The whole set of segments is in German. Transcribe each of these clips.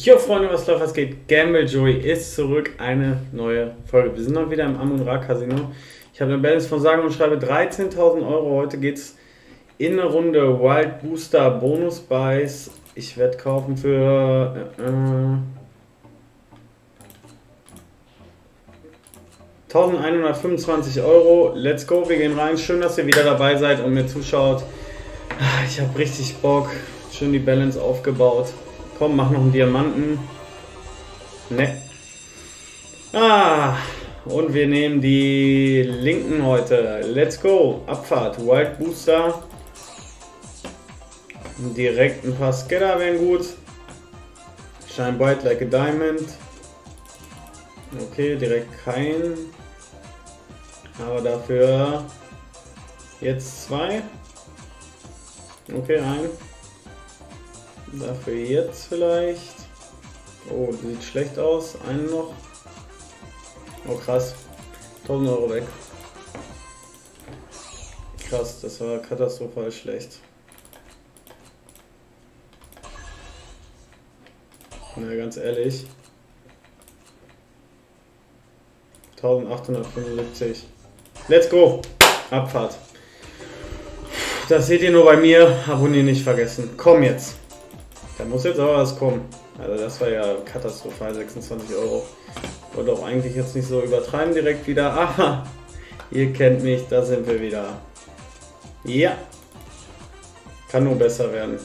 Jo Freunde, was läuft, was geht? Gamble Joey ist zurück, eine neue Folge. Wir sind noch wieder im Amun-Ra Casino. Ich habe eine Balance von sage und schreibe 13.000 Euro. Heute geht es in eine Runde Wild Booster Bonus Buys. Ich werde kaufen für 1125 Euro. Let's go, wir gehen rein. Schön, dass ihr wieder dabei seid und mir zuschaut. Ich habe richtig Bock. Schön die Balance aufgebaut. Komm, mach noch einen Diamanten. Ne. Und wir nehmen die linken heute. Let's go. Abfahrt. Wild Booster. Direkt ein paar Scatter wären gut. Shine bright like a diamond. Okay, direkt kein. Aber dafür jetzt zwei. Okay, ein. Dafür jetzt vielleicht. Oh, sieht schlecht aus. Einen noch. Oh krass. 1000 Euro weg. Krass, das war katastrophal schlecht. Na, ganz ehrlich. 1875. Let's go! Abfahrt. Das seht ihr nur bei mir. Abonnieren nicht vergessen. Komm jetzt. Da muss jetzt aber was kommen. Also das war ja katastrophal, 26 Euro. Wollte auch eigentlich jetzt nicht so übertreiben direkt wieder. Aha, ihr kennt mich, da sind wir wieder. Ja. Kann nur besser werden.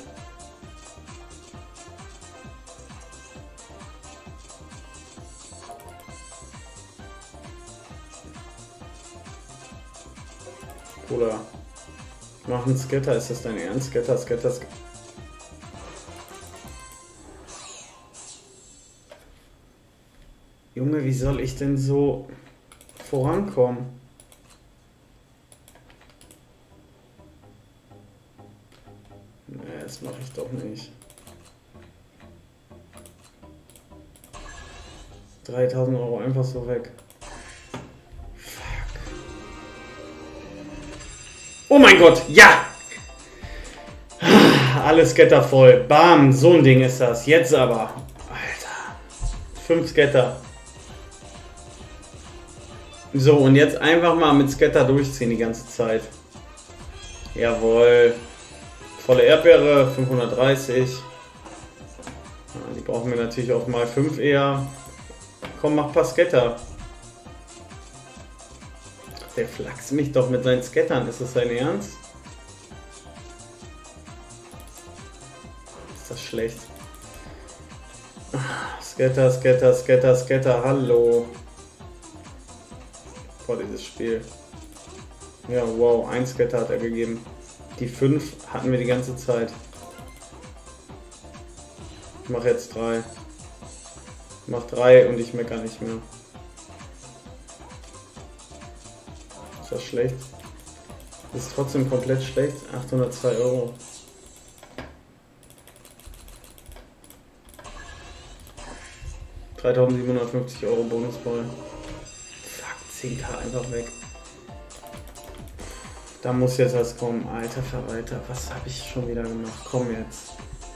Oder mach einen Scatter, ist das dein Ernst? Scatter. Junge, wie soll ich denn so vorankommen? Nee, das mache ich doch nicht. 3000 Euro einfach so weg. Fuck. Oh mein Gott, ja! Alles Scatter voll. Bam, so ein Ding ist das. Jetzt aber. Alter. 5 Scatter. So, und jetzt einfach mal mit Scatter durchziehen die ganze Zeit. Jawohl. Volle Erdbeere, 530. Ja, die brauchen wir natürlich auch mal 5 eher. Komm, mach ein paar Scatter. Der flachst mich doch mit seinen Scattern. Ist das sein Ernst? Ist das schlecht? Scatter. Hallo. Dieses Spiel. Ja, wow, 1 Scatter hat er gegeben. Die 5 hatten wir die ganze Zeit. Ich mache jetzt 3. Ich mache 3 und ich meckere nicht mehr. Ist das schlecht? Das ist trotzdem komplett schlecht. 802 Euro. €3.750 Bonusball. 10k einfach weg. Da muss jetzt was kommen. Alter Verwalter, was habe ich schon wieder gemacht? Komm jetzt.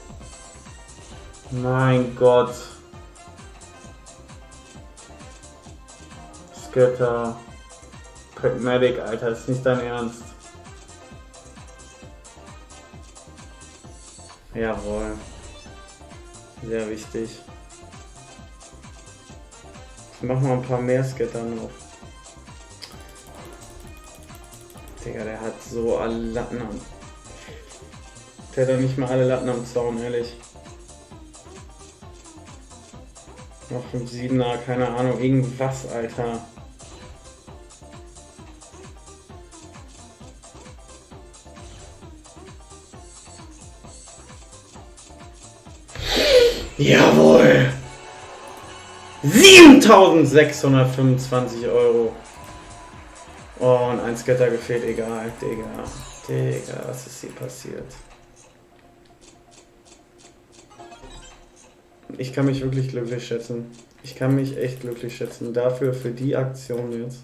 Mein Gott. Scatter. Pragmatic, Alter, ist nicht dein Ernst. Jawohl. Sehr wichtig. Ich mach mal ein paar mehr Scatter noch. Digga, der hat so alle Latten am... Der hat doch nicht mal alle Latten am Zaun, ehrlich. Noch 5-7er, keine Ahnung, irgendwas, Alter. Jawohl! 7.625 Euro. Oh, und ein Scatter gefehlt, egal, Digga, was ist hier passiert? Ich kann mich wirklich glücklich schätzen. Ich kann mich echt glücklich schätzen. Dafür, für die Aktion jetzt.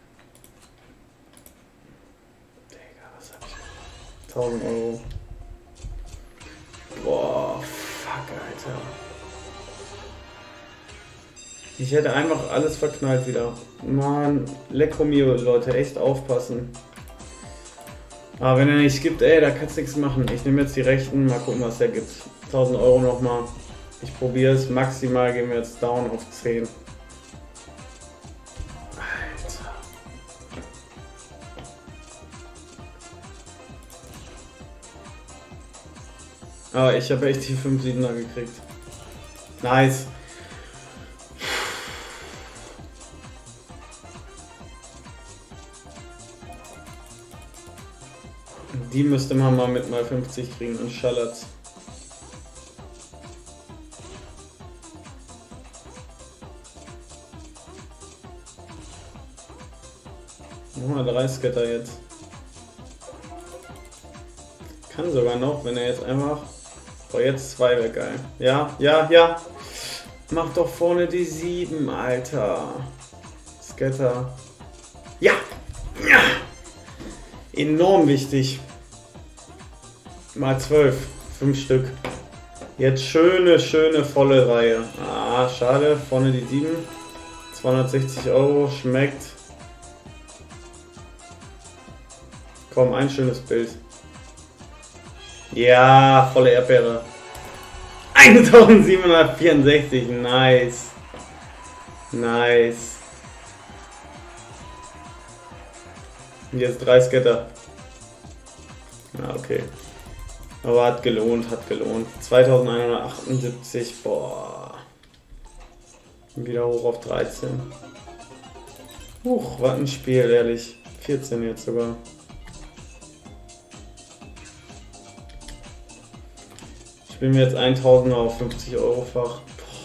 Digga, was hab ich gemacht? 1000 Euro. Boah, fuck, Alter. Ich hätte einfach alles verknallt wieder. Mann, Lecco mio, Leute, echt aufpassen. Aber wenn er nicht gibt, ey, da kannst du nichts machen. Ich nehme jetzt die rechten, mal gucken, was der gibt. 1000 Euro nochmal. Ich probiere es. Maximal gehen wir jetzt down auf 10. Alter. Aber ich habe echt die 5-7er gekriegt. Nice. Die müsste man mal mit mal 50 kriegen und Schallatz. Nochmal 3 Scatter jetzt. Kann sogar noch, wenn er jetzt einfach... Oh, jetzt 2 wäre geil. Ja, ja, ja. Mach doch vorne die 7, Alter. Scatter. Ja! Ja! Enorm wichtig. Mal 12. 5 Stück. Jetzt schöne, schöne volle Reihe. Ah, schade. Vorne die 7. 260 Euro. Schmeckt. Komm, ein schönes Bild. Ja, volle Erdbeere. 1764. Nice. Nice. Und jetzt 3 Scatter. Ja, okay. Aber hat gelohnt, hat gelohnt. 2178, boah. Wieder hoch auf 13. Huch, was ein Spiel, ehrlich. 14 jetzt sogar. Spielen wir jetzt 1000er auf 50 Euro Fach.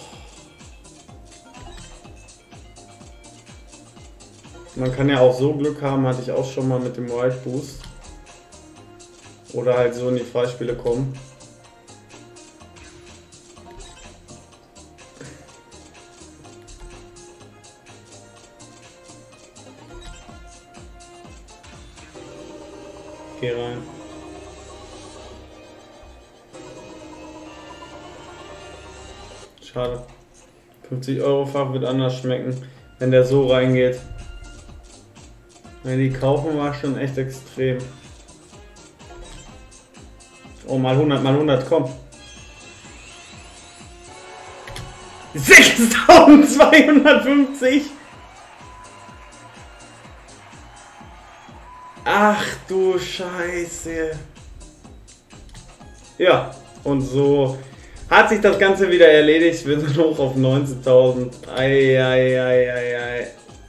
Man kann ja auch so Glück haben, hatte ich auch schon mal mit dem White Boost. Oder halt so in die Freispiele kommen. Geh rein. Schade. 50 Euro Fach wird anders schmecken, wenn der so reingeht. Wenn die kaufen, war schon echt extrem. Oh, mal 100, mal 100, komm. 6250! Ach du Scheiße. Ja, und so hat sich das Ganze wieder erledigt. Wir sind hoch auf 19.000. Ei.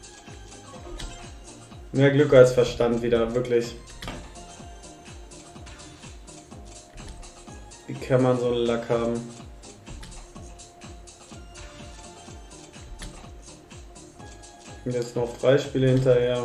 Mehr Glück als Verstand wieder, wirklich. Wie kann man so einen Lack haben? Und jetzt noch Freispiele hinterher.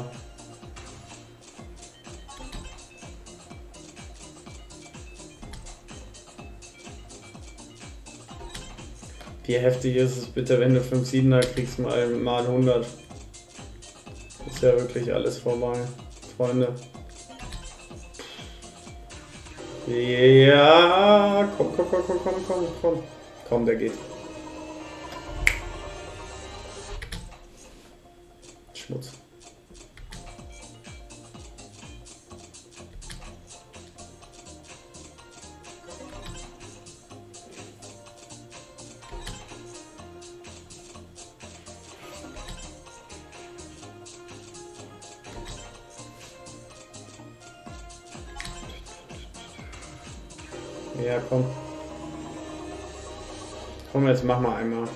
Wie heftig ist es bitte, wenn du 5 7er kriegst, mal 100. Ist ja wirklich alles vorbei, Freunde. Ja, komm. Komm, der geht. Schmutz. Ja, komm. Komm, jetzt mach mal einmal.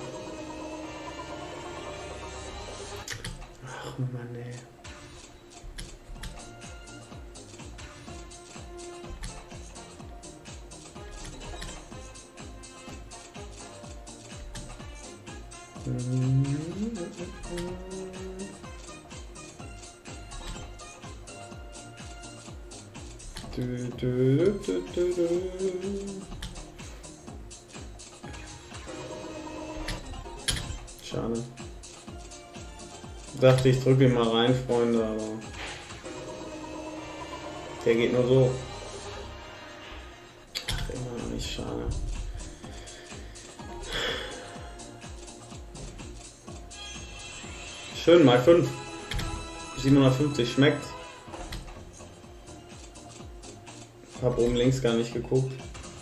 Ach Mann, ey. Schade. Dachte ich drücke ihn mal rein, Freunde, aber der geht nur so. Ach, immer noch nicht, schade. Schön, mal 5. 750 schmeckt. Hab oben links gar nicht geguckt.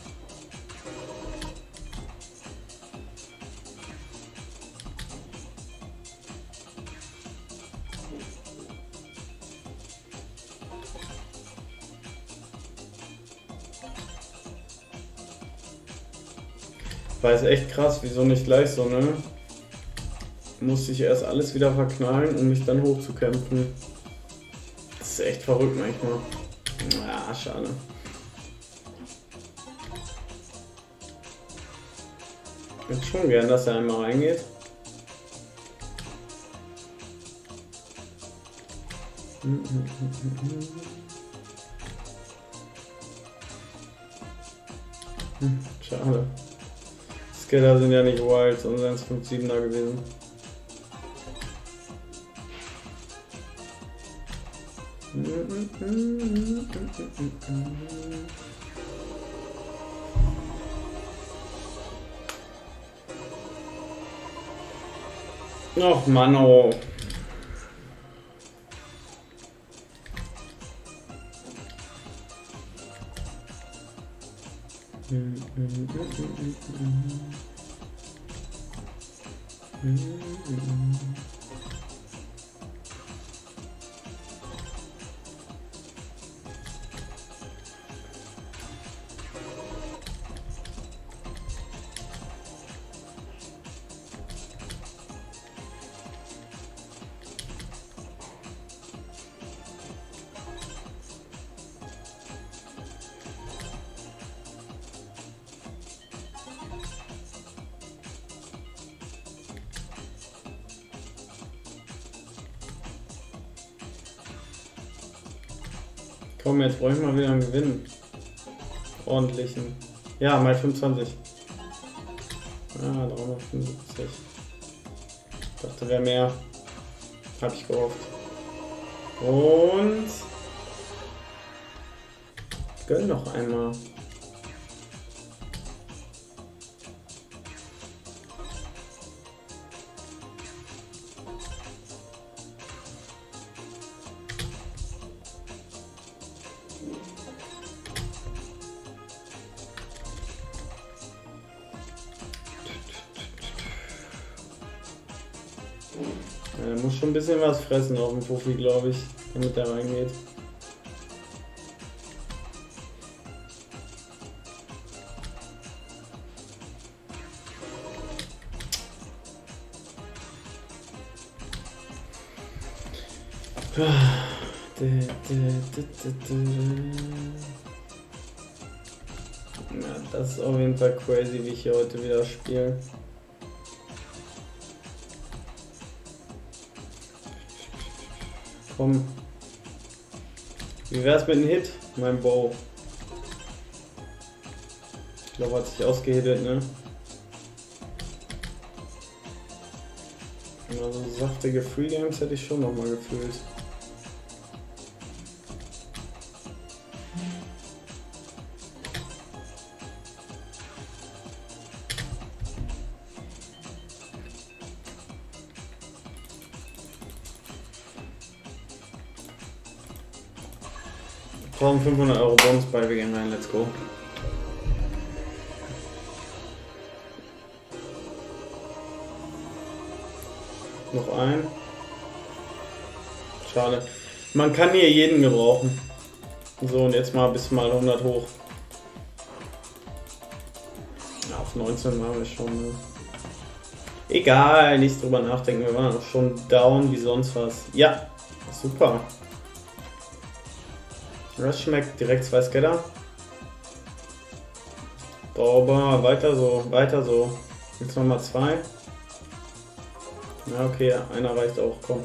War es echt krass, wieso nicht gleich so, ne? Musste ich erst alles wieder verknallen, um mich dann hochzukämpfen. Das ist echt verrückt manchmal. Ja, schade. Ich hätte schon gern, dass er einmal reingeht. Schade. Scatter sind ja nicht wild, sondern es 5-7er gewesen. Och Mann, oh. Komm, jetzt brauche ich mal wieder einen Gewinn. Ordentlichen. Ja, mal 25. Ah, 375. Ich dachte, wäre mehr. Hab ich gehofft. Und gönn noch einmal. Er muss schon ein bisschen was fressen auf dem Puffi, glaube ich, damit er reingeht. Ja, das ist auf jeden Fall crazy, wie ich hier heute wieder spiele. Komm. Wie wär's mit einem Hit? Mein Bow. Ich glaube, hat sich ausgehebelt, ne? Also saftige Free Games hätte ich schon noch mal gefühlt. Wir brauchen 500 Euro Bonus bei, wir gehen rein, let's go. Noch ein. Schade. Man kann hier jeden gebrauchen. So, und jetzt mal bis mal 100 hoch. Ja, auf 19 machen wir schon. Ne? Egal, nicht drüber nachdenken, wir waren auch schon down wie sonst was. Ja, super. Das schmeckt direkt 2 Scatter. Sauber, weiter so, weiter so. Jetzt nochmal 2. Ja, okay, einer reicht auch, komm.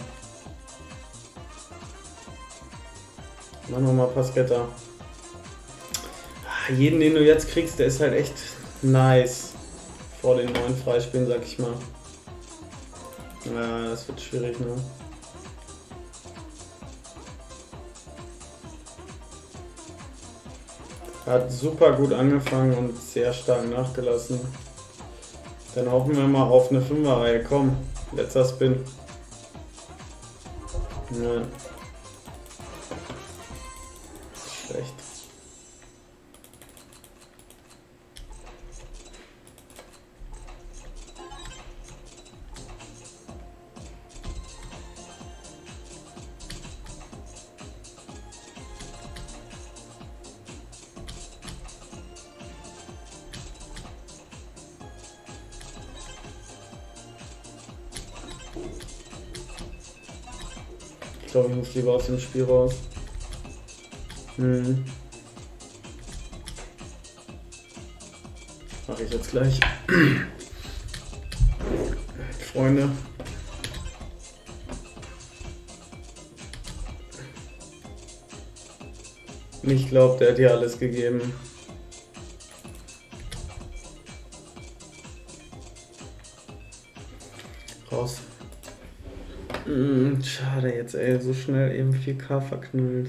Mach nochmal ein paar Scatter. Jeden, den du jetzt kriegst, der ist halt echt nice. Vor den neuen Freispielen, sag ich mal. Ja, das wird schwierig, ne? Hat super gut angefangen und sehr stark nachgelassen. Dann hoffen wir mal auf eine 5er-Reihe. Komm, letzter Spin. Ja. Schlecht. Ich glaube, ich muss lieber aus dem Spiel raus. Mache ich jetzt gleich. Freunde. Ich glaube, der hat dir alles gegeben. Raus. Schade jetzt, ey, so schnell eben 4K verknüllt.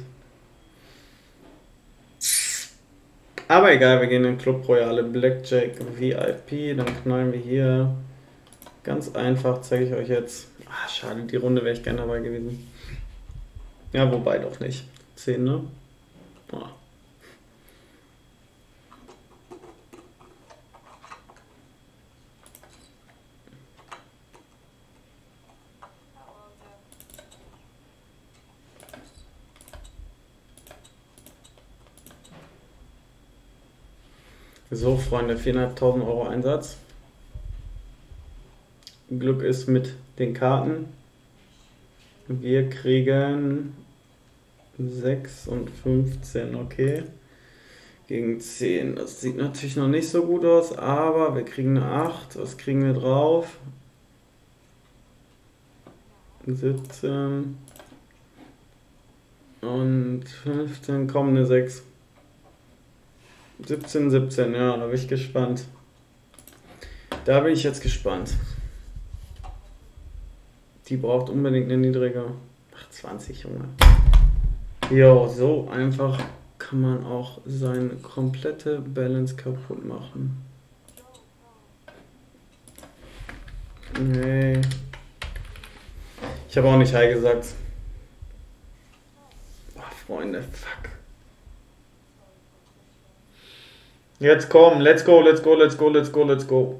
Aber egal, wir gehen in Club Royale Blackjack VIP, dann knallen wir hier. Ganz einfach, zeige ich euch jetzt. Ah, schade, die Runde wäre ich gerne dabei gewesen. Ja, wobei doch nicht. 10, ne? Ah. So, Freunde, 4.500 Euro Einsatz. Glück ist mit den Karten. Wir kriegen 6 und 15, okay. Gegen 10. Das sieht natürlich noch nicht so gut aus, aber wir kriegen eine 8. Was kriegen wir drauf? 17 und 15, komm, eine 6. 17, ja, da bin ich gespannt. Da bin ich jetzt gespannt. Die braucht unbedingt eine niedrige. Ach, 20, Junge. Jo, so einfach kann man auch seine komplette Balance kaputt machen. Nee. Ich habe auch nicht Hi gesagt. Oh, Freunde, fuck. Jetzt komm, let's go, let's go, let's go, let's go, let's go.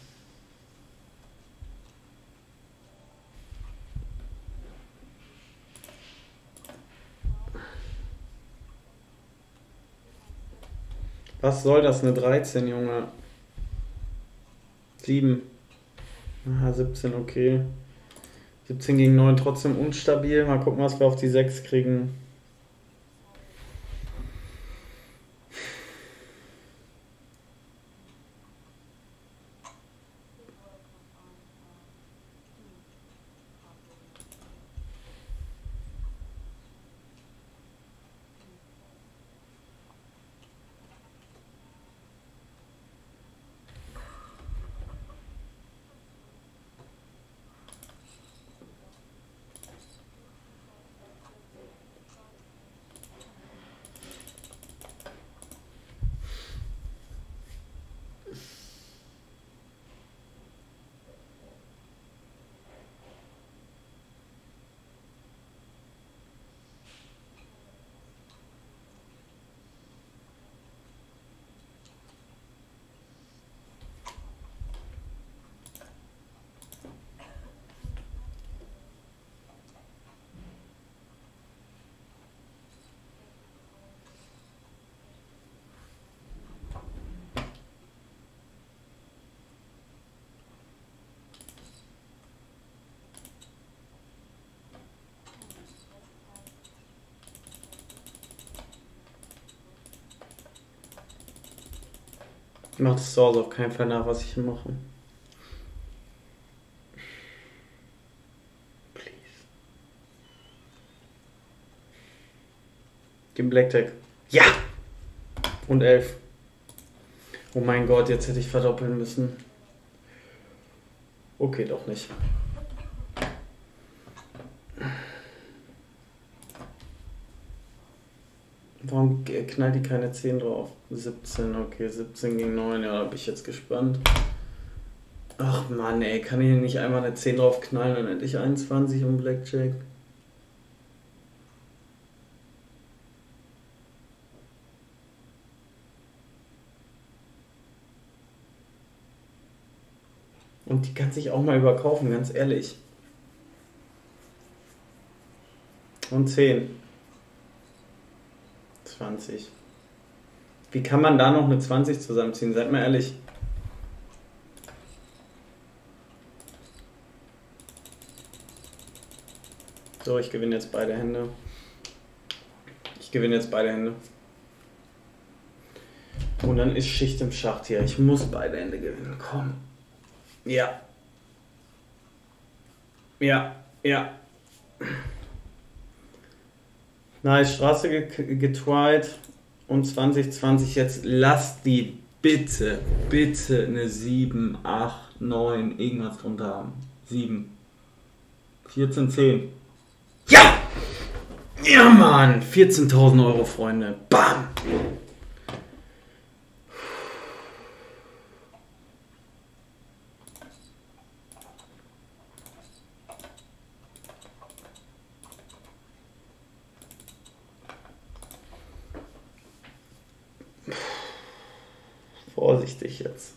Was soll das, eine 13, Junge? 7. Aha, 17, okay. 17 gegen 9, trotzdem unstabil. Mal gucken, was wir auf die 6 kriegen. Macht es zu Hause auf keinen Fall nach, was ich hier mache. Please. Gib Blackjack. Ja! Und 11. Oh mein Gott, jetzt hätte ich verdoppeln müssen. Okay, doch nicht. Warum knallt die keine 10 drauf? 17, okay, 17 gegen 9, ja, da bin ich jetzt gespannt. Ach Mann, ey, kann ich hier nicht einmal eine 10 drauf knallen, dann hätte ich 21 um Blackjack. Und die kann sich auch mal überkaufen, ganz ehrlich. Und 10. 20. Wie kann man da noch eine 20 zusammenziehen? Seid mal ehrlich. So, ich gewinne jetzt beide Hände. Und dann ist Schicht im Schacht hier. Ich muss beide Hände gewinnen. Komm. Ja. Ja. Nice, Straße getryt. Und 2020 jetzt. Lass die bitte eine 7, 8, 9, irgendwas drunter haben. 7. 14, 10. Ja! Ja, Mann! 14.000 Euro, Freunde. Bam! Vorsichtig jetzt.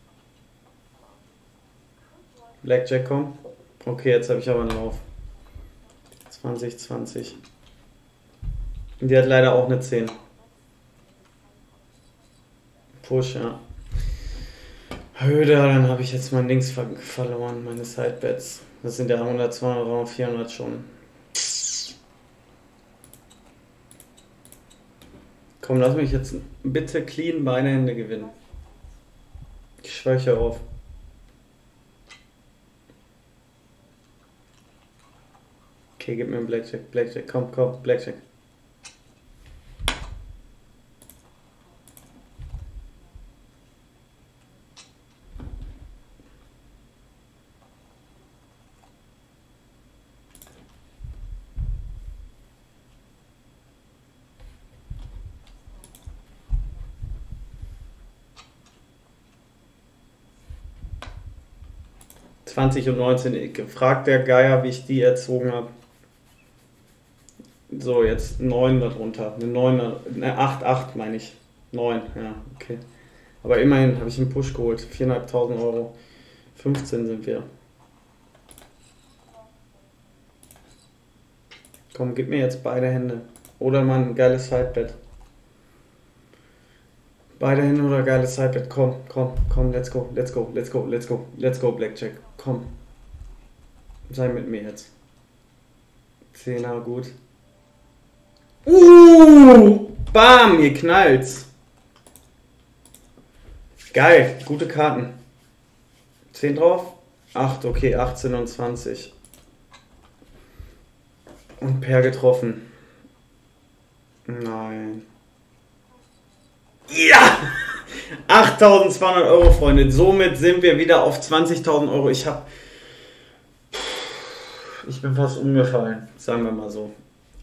Blackjack, komm. Okay, jetzt habe ich aber einen Lauf. 20. Die hat leider auch eine 10. Push, ja. Höder, dann habe ich jetzt mein Dings verloren, meine Sidebets. Das sind ja 100, 200, 300, 400 schon. Komm, lass mich jetzt bitte clean beide Hände gewinnen. Ich schwöre auf. Okay, gib mir einen Blackjack, komm, Blackjack. Und 19, gefragt der Geier, wie ich die erzogen habe. So, jetzt 9 darunter. Eine 9, eine 8 meine ich. 9, ja, okay. Aber immerhin habe ich einen Push geholt. 4.500 Euro. 15 sind wir. Komm, gib mir jetzt beide Hände. Oder mal ein geiles Sidebet. Beide Hände oder geiles Sidebet. Komm, let's go, Blackjack. Komm. Sei mit mir jetzt. 10er, gut. Bam, ihr knallt's. Geil, gute Karten. 10 drauf. 8, okay, 18 und 20. Und Per getroffen. Nein. Ja! 8.200 Euro, Freunde. Somit sind wir wieder auf 20.000 Euro. Ich bin fast umgefallen, sagen wir mal so.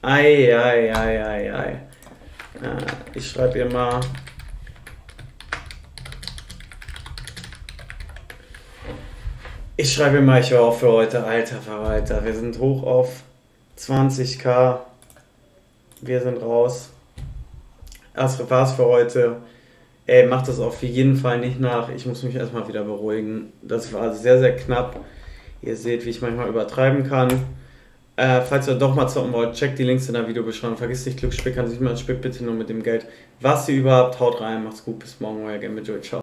Ei. Ich schreibe ihr mal. Ich höre auf für heute. Alter Verwalter. Wir sind hoch auf 20.000. Wir sind raus. Das war's für heute. Ey, macht das auf jeden Fall nicht nach. Ich muss mich erstmal wieder beruhigen. Das war sehr, sehr knapp. Ihr seht, wie ich manchmal übertreiben kann. Falls ihr doch mal zocken wollt, checkt die Links in der Videobeschreibung. Vergisst nicht, Glücksspiel kann sich mal spielt bitte nur mit dem Geld, was ihr überhaupt. Haut rein, macht's gut, bis morgen, euer Game mit Joey. Ciao.